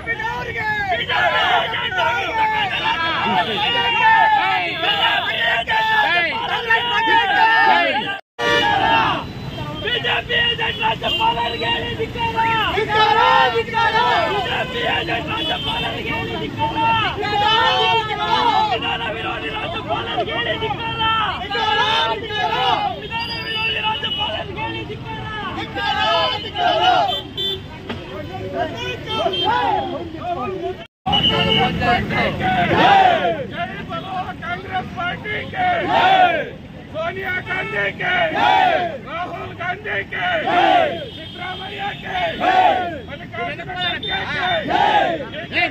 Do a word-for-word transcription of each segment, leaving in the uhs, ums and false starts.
Congress party के सोनिया गांधी के राहुल गांधी के सिद्धरामैया के मल्लिकार्जुन खड़गे के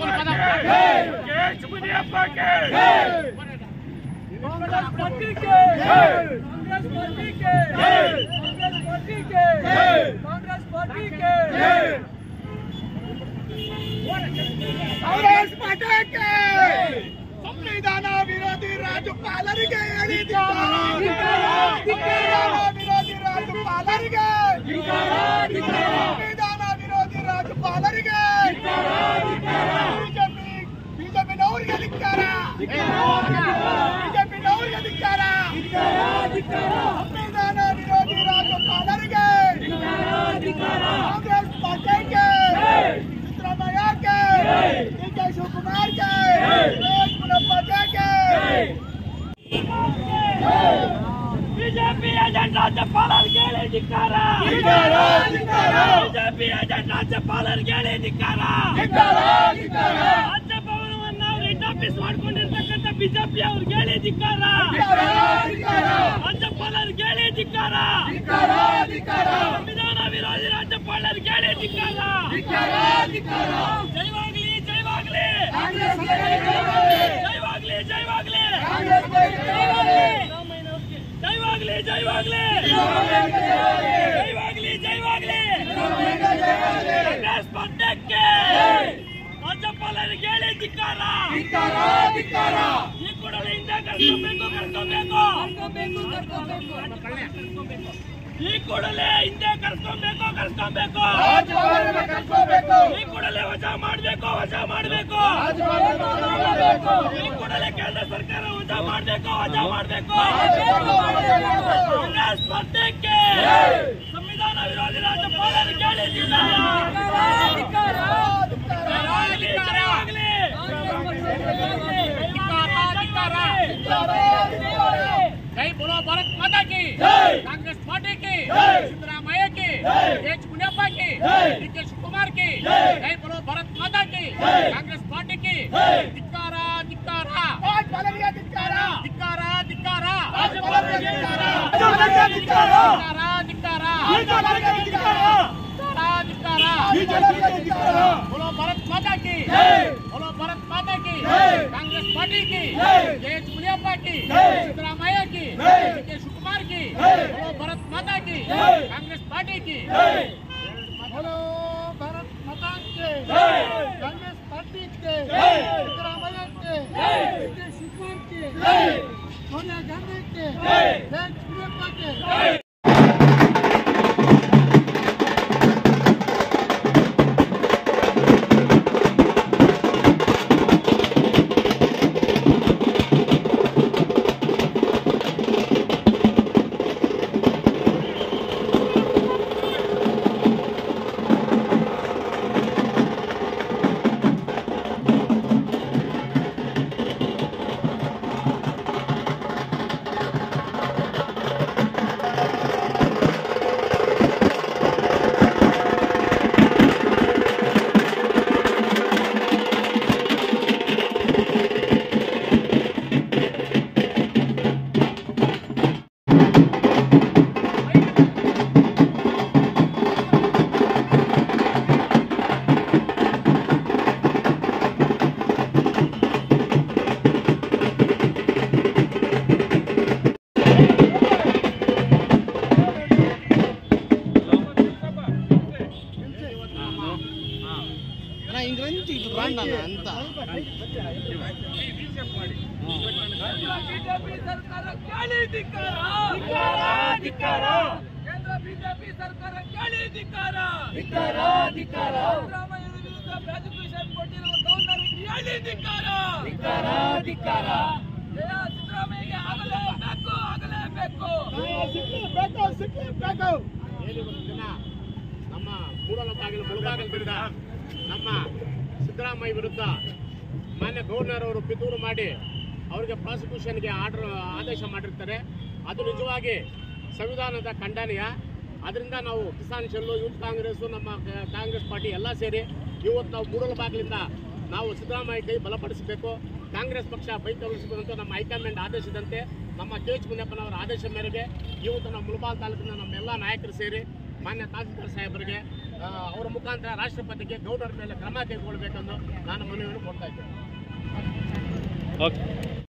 मुनियप्पा के कांग्रेस पार्टी के कांग्रेस पार्टी के कांग्रेस पार्टी के कांग्रेस पार्टी के कांग्रेस पार्टी के संविधान विरोधी राज्यपालರಿಗೆ विरोधी राज्यपालರಿಗೆ संविधान विरोधी राज्यपालರಿಗೆ ಬಿಜೆಪಿ ಬಿಜೆಪಿನವರಿಗೆ ಧಿಕ್ಕಾರ ಬಿಜೆಪಿನವರಿಗೆ ಧಿಕ್ಕಾರ ಸಂವಿಧಾನ ವಿರೋಧಿ ರಾಜ್ಯಪಾಲರಿಗೆ ಕಾಂಗ್ರೆಸ್ ಪಾರ್ಟಿಗೆ ಸಿದ್ದರಾಮಯ್ಯ के डी शिवकुमार के बीजेपी एजेंट राज्यपालರಿಗೆ ಧಿಕ್ಕಾರ बीजेपी एजेंट राज्यपालರಿಗೆ ಧಿಕ್ಕಾರ ರಾಜ್ಯಭವನವನ್ನು ಅವರು ಇಂಟರ್ಫೇಸ್ ಮಾಡಿಕೊಂಡಿರ್ತಕ್ಕಂಥ ಬಿಜೆಪಿ ಅವರಿಗೆ ಧಿಕ್ಕಾರ ರಾಜ್ಯಪಾಲರಿಗೆ ಧಿಕ್ಕಾರ ಸಂವಿಧಾನ ವಿರೋಧಿ ರಾಜ್ಯಪಾಲರಿಗೆ ಧಿಕ್ಕಾರ ಜಯವಾಗಲಿ ಜಯವಾಗಲಿ ಜಯವಾಗಲಿ ಜಯವಾಗಲಿ ಜಯವಾಗಲಿ ಜಯವಾಗಲಿ ಜಯವಾಗಲಿ ಜಯವಾಗಲಿ ಕಾಂಗ್ರೆಸ್ ಪಕ್ಷಕ್ಕೆ ರಾಜ್ಯಪಾಲರಿಗೆ ಧಿಕ್ಕಾರ ಈ ಕೂಡಲೇ ಹಿಂದೆ ಕರ್ಕೋಬೇಕು ಕರ್ಕೋಬೇಕು ಈ ಕೂಡಲೇ ಹಿಂದೆ ಕರ್ಸ್ಕೊಬೇಕು ಕರ್ಸ್ಕೊಬೇಕು ಈ ಕೂಡಲೇ ವಜಾ ಮಾಡಬೇಕು ವಜಾ ಮಾಡಬೇಕು ಈ ಕೂಡಲೇ ಕೇಂದ್ರ ಸರ್ಕಾರ ವಜಾ ಮಾಡಬೇಕು ವಜಾ ಮಾಡಬೇಕು ಕಾಂಗ್ರೆಸ್ ಪಕ್ಷಕ್ಕೆ ಸಂವಿಧಾನ ವಿರೋಧಿ ರಾಜ್ಯಪಾಲರಿಗೆ जय बोलो भारत माता की कांग्रेस पार्टी की सिद्धरामैया की एच मुनियप्पा की डी शिवकुमार की जय बोलो भारत माता की कांग्रेस पार्टी की धिक्कार धिक्कार राज्यपालರಿಗೆ ಧಿಕ್ಕಾರ ಧಿಕ್ಕಾರ ಧಿಕ್ಕಾರ ರಾಜ್ಯಪಾಲರಿಗೆ ಧಿಕ್ಕಾರ ಧಿಕ್ಕಾರ ಧಿಕ್ಕಾರ ರಾಜ್ಯಪಾಲರಿಗೆ ಧಿಕ್ಕಾರ ಧಿಕ್ಕಾರ ಬಿಜೆಪಿಗೆ ಧಿಕ್ಕಾರ बोलो भारत माता की बोलो भारत माता की कांग्रेस पार्टी की एच मुनियप्पा की सिद्धरामैया की डी शिवकुमार की बोलो भारत माता की कांग्रेस पार्टी की बोलो भारत माता के कांग्रेस पार्टी के सिद्धरामैया के डी शिवकुमार के सोनिया गांधी के एच मुनियप्पा के बीजेपी सरकार धिक्कार धिक्कार धिक्कार सिद्धरामಯ್ಯ ವಿರುದ್ಧ ಧಿಕ್ಕಾರ ಧಿಕ್ಕಾರ ಧಿಕ್ಕಾರ ಜಯ ಸಿದ್ದರಾಮಯ್ಯಗೆ ಆಗಲೇಬೇಕು ಆಗಲೇಬೇಕು ಸಿಕ್ಕಲೇಬೇಕು ಸಿಕ್ಕಲೇಬೇಕು ಏನಿವತ್ತು ದಿನ ನಮ್ಮ ಮೂಡಲ ಬಾಗಿಲು ಮುಳುಬಾಗಿಲಿಂದ ನಮ್ಮ ಸಿದ್ದರಾಮಯ್ಯ ವಿರುದ್ಧ ಮಾನ್ಯ ಗವರ್ನರ್ ಅವರು ಪಿತೂರು ಮಾಡಿ ಅವರಿಗೆ ಪ್ರಾಸಿಕ್ಯೂಷನ್ಗೆ ಆರ್ಡರ್ ಆದೇಶ ಮಾಡಿರ್ತಾರೆ. ಅದು ನಿಜವಾಗಿ ಸಂವಿಧಾನದ ಖಂಡನೀಯ. ಅದರಿಂದ ನಾವು ಕಿಸಾನ್ ಶೆಲ್ಲು, ಯೂತ್ ಕಾಂಗ್ರೆಸ್, ನಮ್ಮ ಕಾಂಗ್ರೆಸ್ ಪಾರ್ಟಿ ಎಲ್ಲ ಸೇರಿ ಇವತ್ತು ನಾವು ಮೂಡಲ ಬಾಗಿಲಿಂದ ನಾವು ಸಿದ್ದರಾಮಯ್ಯ ಕೈ ಬಲಪಡಿಸಬೇಕು, ಕಾಂಗ್ರೆಸ್ ಪಕ್ಷ ಬೈಕವರಿಸಬೇಕಂತ ನಮ್ಮ ಹೈಕಮಾಂಡ್ ಆದೇಶದಂತೆ ನಮ್ಮ ಕೆ ಎಚ್ ಮುನಿಯಪ್ಪನವರ ಆದೇಶ ಮೇರೆಗೆ ಇವತ್ತು ನಮ್ಮ ಮುಳಬಾಲ್ ತಾಲೂಕಿನ ನಮ್ಮೆಲ್ಲ ನಾಯಕರು ಸೇರಿ ಮಾನ್ಯ ತಹಸೀಲ್ದಾರ್ ಸಾಹೇಬರಿಗೆ ಅವರ ಮುಖಾಂತರ ರಾಷ್ಟ್ರಪತಿಗೆ ಗೌರ್ನರ್ ಮೇಲೆ ಕ್ರಮ ಕೈಗೊಳ್ಳಬೇಕೆಂದು ನಾನು ಮನವಿಯನ್ನು ಕೊಡ್ತಾ ಇದ್ದೇನೆ.